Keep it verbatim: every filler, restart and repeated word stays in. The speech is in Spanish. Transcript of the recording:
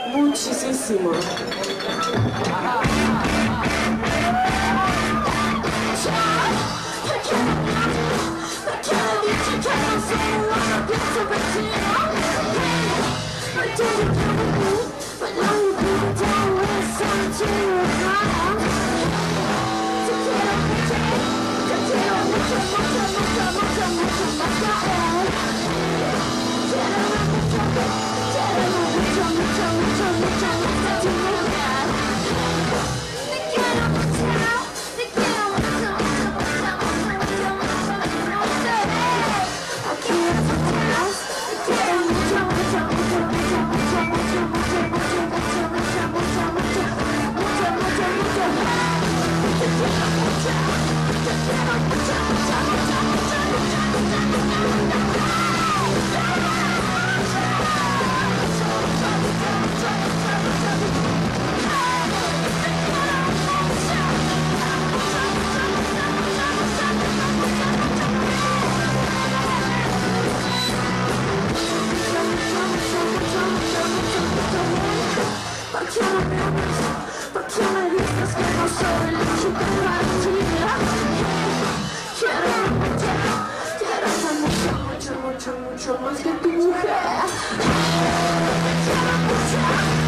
muchísimo. ¿Por qué me dices que no soy la chica partida? Quiero mucho, quiero mucho, mucho, mucho, mucho más que tu mujer. Quiero mucho.